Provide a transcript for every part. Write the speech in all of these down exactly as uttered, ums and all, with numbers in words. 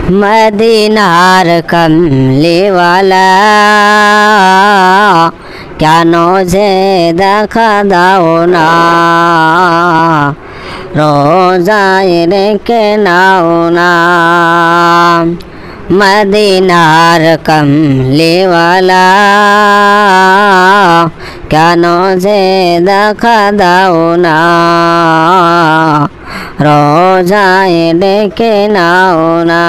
मदीनार कमली वाला কেন যে দেখা দাও না রোজায় রেখে নাও না মদিনার কমলি वाला কেন যে দেখা দাও না রোজায় রেখে নাও না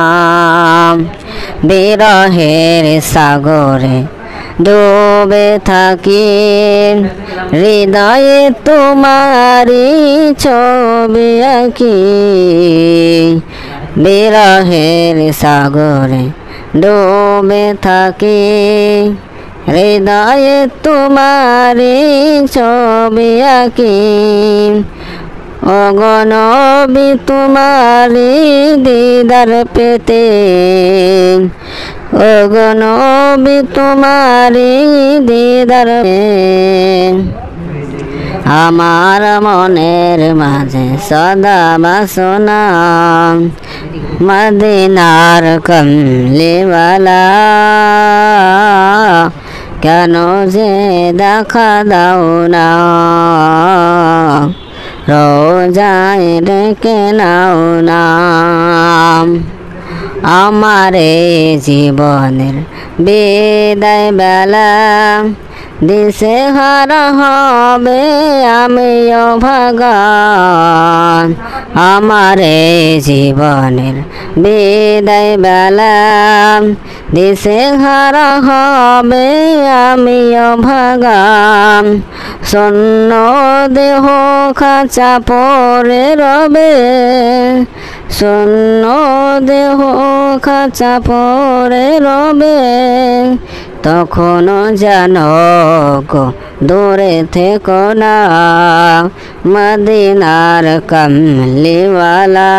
বিরহের সাগরে ডুবে থাকি হৃদয়ে তোমারি ছবি আঁকি বিরহের সাগরে ডুবে থাকি হৃদয়ে তোমারি ছবি আঁকি অগণবি তোমারি দিদার পেতে অগণবি তোমারি দিদার আমার মনের মাঝে সদা বাসনা মদিনার কমলি वाला কেন যে দেখা দাও না রোজায় রেখে নাও না আমারে জীবনের বিদায় বেলা দিশে হারা হবে আমিও ভাগান আমারে জীবনের বিদায় বেলা দিশে হারা হবে আমিও ভাগান শূন্য দেহ খাঁচা পরে রবে শূন্য দেহ খাঁচা পরে রবে তখনও জানো গো দূরে থেকো না মদিনার কমলি वाला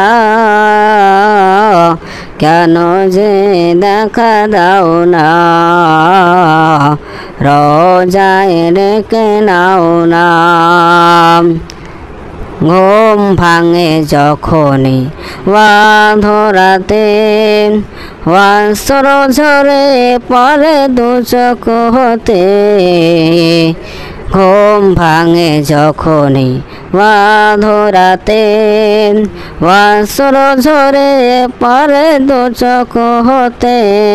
কেন যে দেখা দাও না রোজায় রেখে নাও না ঘুম ভাঙে যখনই বাঁধরাতে ওয়াসর ঝরে পরে দু চোখ হতে ঘুম ভাঙে যখনই বাঁধরাতে ওয়াসর ঝরে পরে দু চোখ হতে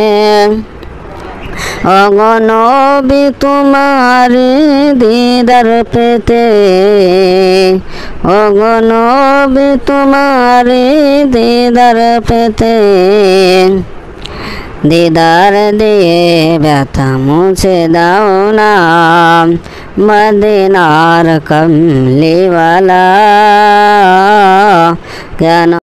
অগণবি তোমারি দিদার পেতে অগণবি তোমারি দিদার পেতে দিদার দিয়ে ব্যথা মুছে দাও না মদিনার কমলি वाला কেন